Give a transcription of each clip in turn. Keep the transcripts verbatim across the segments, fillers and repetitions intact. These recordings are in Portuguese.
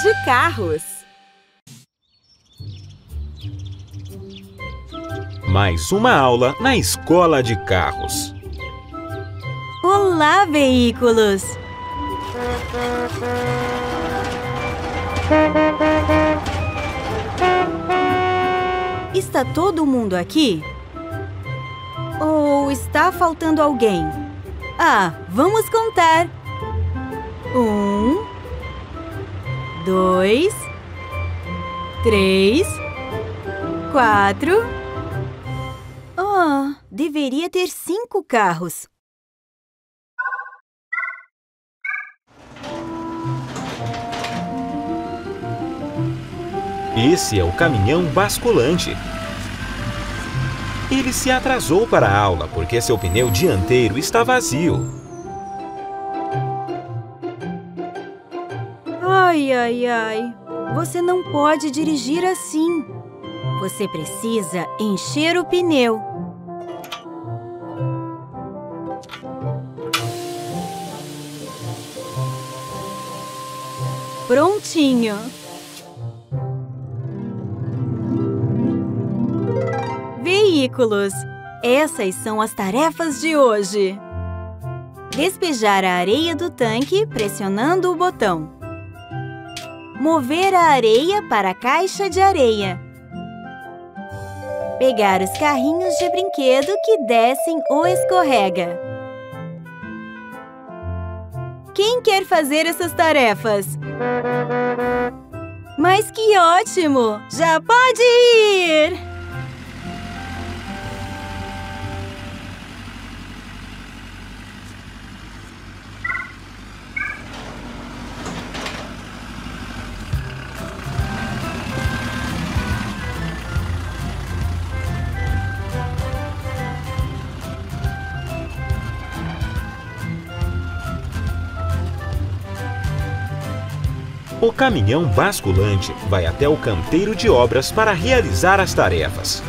de carros. Mais uma aula na escola de carros. Olá, veículos! Está todo mundo aqui? Ou está faltando alguém? Ah, vamos contar. Um, dois, três, quatro. Oh, deveria ter cinco carros. Esse é o caminhão basculante. Ele se atrasou para a aula porque seu pneu dianteiro está vazio. Ai, ai, ai. Você não pode dirigir assim. Você precisa encher o pneu. Prontinho. Veículos. Essas são as tarefas de hoje. Despejar a areia do tanque pressionando o botão. Mover a areia para a caixa de areia. Pegar os carrinhos de brinquedo que descem o escorrega. Quem quer fazer essas tarefas? Mas que ótimo! Já pode ir! O caminhão basculante vai até o canteiro de obras para realizar as tarefas.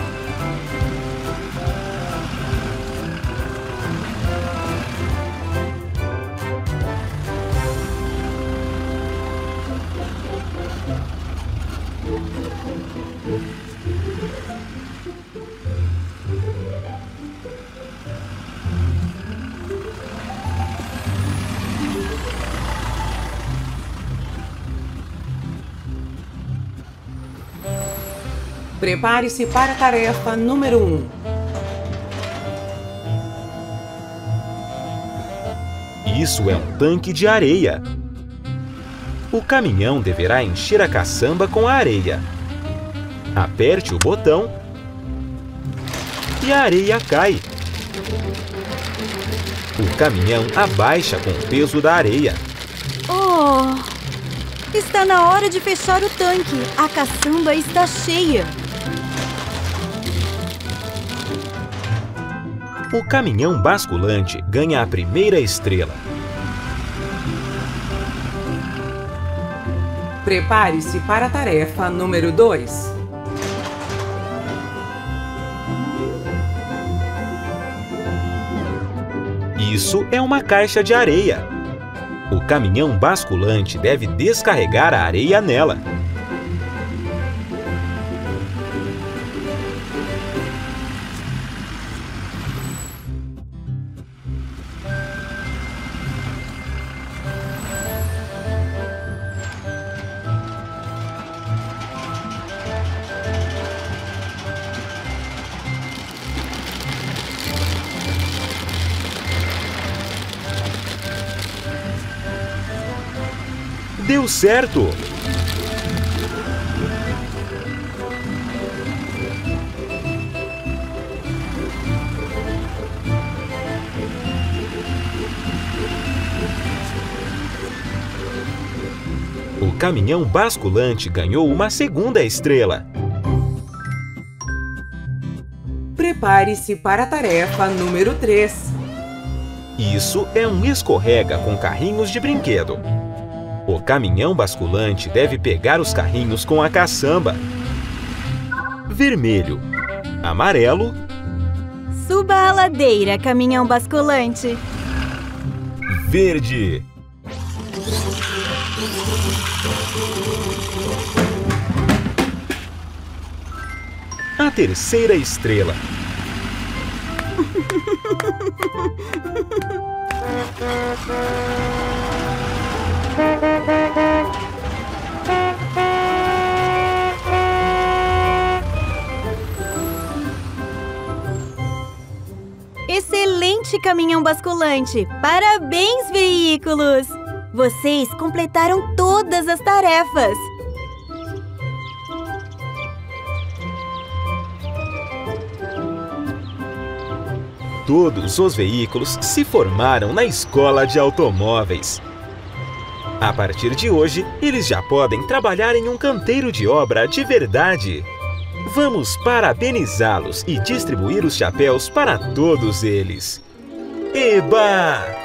Prepare-se para a tarefa número um. Isso é um tanque de areia. O caminhão deverá encher a caçamba com a areia. Aperte o botão e a areia cai. O caminhão abaixa com o peso da areia. Oh! Está na hora de fechar o tanque. A caçamba está cheia. O caminhão basculante ganha a primeira estrela. Prepare-se para a tarefa número dois. Isso é uma caixa de areia. O caminhão basculante deve descarregar a areia nela. Deu certo! O caminhão basculante ganhou uma segunda estrela. Prepare-se para a tarefa número três. Isso é um escorrega com carrinhos de brinquedo. O caminhão basculante deve pegar os carrinhos com a caçamba. Vermelho, amarelo. Suba a ladeira, caminhão basculante. Verde. A terceira estrela. Excelente caminhão basculante! Parabéns, veículos! Vocês completaram todas as tarefas! Todos os veículos se formaram na escola de automóveis. A partir de hoje, eles já podem trabalhar em um canteiro de obra de verdade. Vamos parabenizá-los e distribuir os chapéus para todos eles. Eba!